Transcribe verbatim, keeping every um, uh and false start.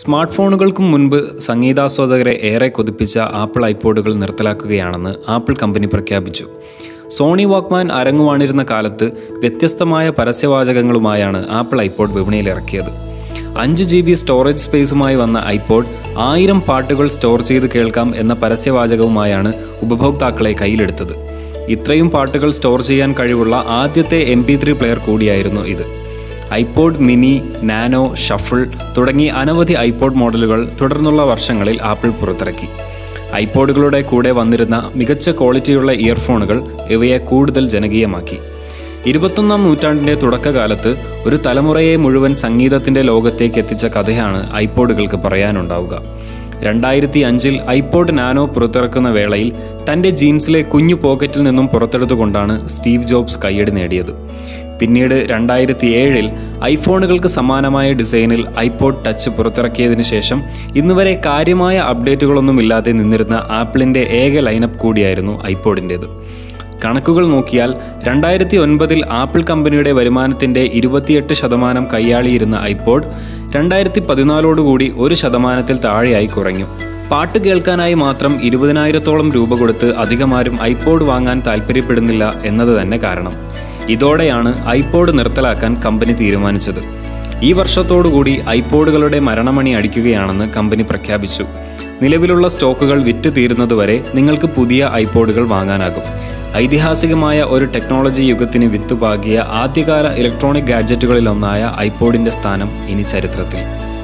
Smart ഫോണുകൾക്കും മുൻപ് സംഗീതാസ്വാദകരെ ഏറെ കൊതിപ്പിച്ച ആപ്പിൾ ഐപോഡുകൾ നിർത്തലാക്കുകയാണെന്ന് ആപ്പിൾ കമ്പനി പ്രഖ്യാപിച്ചു. സോണി വാക്മാൻ അരങ്ങുവാണിരുന്ന കാലത്ത് വ്യത്യസ്തമായ പരസ്യവാചകങ്ങളുമായാണ് ആപ്പിൾ ഐപോഡ് വിപണിയിലിറക്കിയത്. അഞ്ച് ജി ബി സ്റ്റോറേജ് സ്പേസുമായി വന്ന ഐപോഡ് ആയിരം പാട്ടുകൾ സ്റ്റോർ ചെയ്ത് കേൾക്കാം എന്ന പരസ്യവാചകവുമായാണ് ഉപഭോക്താക്കളെ കയ്യിലെടുത്തത്. ഇത്രയും പാട്ടുകൾ സ്റ്റോർ ചെയ്യാൻ കഴിവുള്ള ആദ്യത്തെ എം പി ത്രീ പ്ലെയർ കൂടിയായിരുന്നു ഇത്. ഐപോഡ് മിനി, നാനോ, ഷഫിൾ തുടങ്ങി അനവധി ഐപോഡ് മോഡലുകൾ തുടർന്നുള്ള വർഷങ്ങളിൽ ആപ്പിൾ പുറത്തിറക്കി. ഐപോഡുകളുടെ കൂടെ വന്നിരുന്ന മികച്ച ക്വാളിറ്റിയുള്ള ഇയർഫോണുകൾ ഇവയെ കൂടുതൽ ജനകീയമാക്കി. ഇരുപത്തൊന്നാം നൂറ്റാണ്ടിൻ്റെ തുടക്കകാലത്ത് ഒരു തലമുറയെ മുഴുവൻ സംഗീതത്തിൻ്റെ ലോകത്തേക്ക് എത്തിച്ച കഥയാണ് ഐപോഡുകൾക്ക് പറയാനുണ്ടാവുക. രണ്ടായിരത്തി അഞ്ചിൽ ഐപോഡ് നാനോ പുറത്തിറക്കുന്ന വേളയിൽ തൻ്റെ ജീൻസിലെ കുഞ്ഞു പോക്കറ്റിൽ നിന്നും പുറത്തെടുത്തുകൊണ്ടാണ് സ്റ്റീവ് ജോബ്സ് കയ്യടി നേടിയത്. പിന്നീട് രണ്ടായിരത്തി ഏഴിൽ ഐഫോണുകൾക്ക് സമാനമായ ഡിസൈനിൽ ഐപോഡ് ടച്ച് പുറത്തിറക്കിയതിനു ശേഷം ഇന്നുവരെ കാര്യമായ അപ്ഡേറ്റുകളൊന്നുമില്ലാതെ നിന്നിരുന്ന ആപ്പിളിൻ്റെ ഏക ലൈനപ്പ് കൂടിയായിരുന്നു ഐപോഡിൻ്റേത്. കണക്കുകൾ നോക്കിയാൽ രണ്ടായിരത്തി ഒൻപതിൽ ആപ്പിൾ കമ്പനിയുടെ വരുമാനത്തിൻ്റെ ഇരുപത്തിയെട്ട് ശതമാനം കൈയാളിയിരുന്ന ഐപോഡ് രണ്ടായിരത്തി പതിനാലോടുകൂടി ഒരു ശതമാനത്തിൽ താഴെയായി കുറഞ്ഞു. പാട്ട് കേൾക്കാനായി മാത്രം ഇരുപതിനായിരത്തോളം രൂപ കൊടുത്ത് അധികമാരും ഐപോഡ് വാങ്ങാൻ താല്പര്യപ്പെടുന്നില്ല എന്നത് തന്നെ കാരണം. ഇതോടെയാണ് ഐപോഡ് നിർത്തലാക്കാൻ കമ്പനി തീരുമാനിച്ചത്. ഈ വർഷത്തോടുകൂടി ഐപോഡുകളുടെ മരണമണി അടിക്കുകയാണെന്ന് കമ്പനി പ്രഖ്യാപിച്ചു. നിലവിലുള്ള സ്റ്റോക്കുകൾ വിറ്റ് തീരുന്നതുവരെ നിങ്ങൾക്ക് പുതിയ ഐപോഡുകൾ വാങ്ങാനാകും. ഐതിഹാസികമായ ഒരു ടെക്നോളജി യുഗത്തിന് വിത്തുപാകിയ ആദ്യകാല ഇലക്ട്രോണിക് ഗാഡ്ജറ്റുകളിലൊന്നായ ഐപോഡിൻ്റെ സ്ഥാനം ഇനി ചരിത്രത്തിൽ.